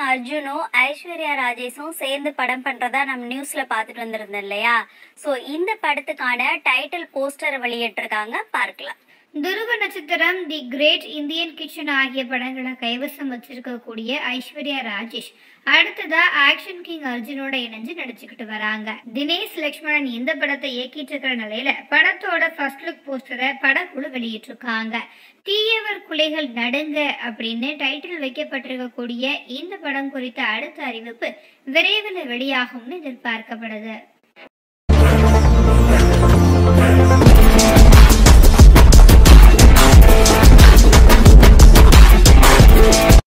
அர்ஜுனும் ஐஸ்வர்யா ராஜேஷும் சேர்ந்து படம் பண்றதா நம்ம நியூஸ்ல பார்த்துட்டு வந்திருந்தோம் இல்லையா? ஸோ இந்த படத்துக்கான டைட்டில் போஸ்டர் வெளியிட்டிருக்காங்க, பார்க்கலாம். துருவ நட்சத்திரம், தி கிரேட் இந்தியன் கிச்சன் ஆகிய படங்களை கைவசம் வச்சிருக்கக்கூடிய ஐஸ்வர்யா ராஜேஷ் அடுத்ததா ஆக்ஷன் கிங் அர்ஜுனோட இணைஞ்சு நடிச்சுக்கிட்டு வராங்க. தினேஷ் லட்சுமணன் இந்த படத்தை இயக்கிட்டு இருக்கிற நிலையில படத்தோட ஃபர்ஸ்ட் லுக் போஸ்டரை படக்குழு வெளியிட்டிருக்காங்க. தீயவர் குலைகள் நடுங்க அப்படின்னு டைட்டில் வைக்கப்பட்டிருக்கக்கூடிய இந்த படம் குறித்த அடுத்த அறிவிப்பு விரைவில் வெளியாகும்னு எதிர்பார்க்கப்படுது.